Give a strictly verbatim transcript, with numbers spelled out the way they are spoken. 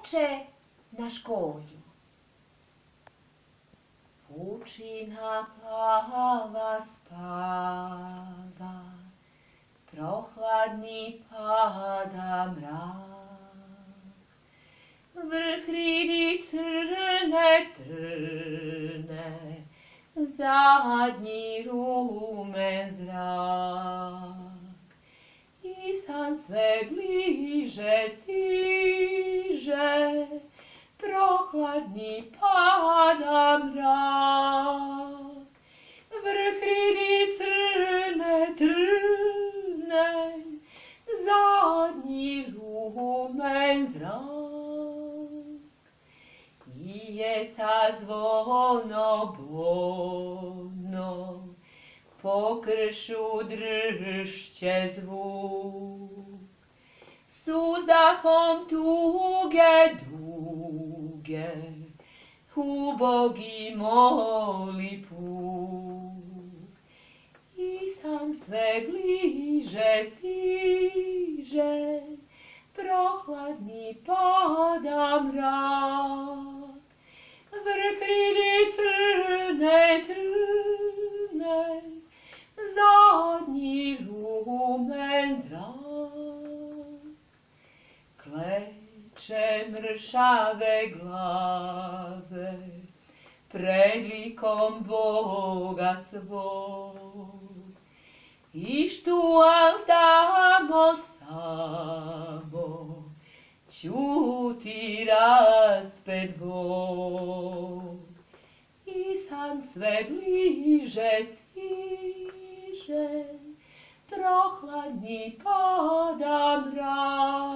Oče na školju. Pučina plava spava, prohladni pada mrak. Vrh ridi crne trne, zadnji rumen zrak. I san sve bliže stiže, prohladni pada mrak. Vrh ridi crne trne, zadnji rumen zrak. I jeca zvono bodno, po kršu dršće zvuk. S uzdahom tuge duge, ubogi moli puk. I san sve bliže stiže, prohladni pada mrak. Vrh ridi crne trne, zadnji rumen zrak. Kleče mršave glave pred likom Boga svog. I štual tamo samo ćuti raspet Bog. I san sve bliže stiže, prohladni pada mrak.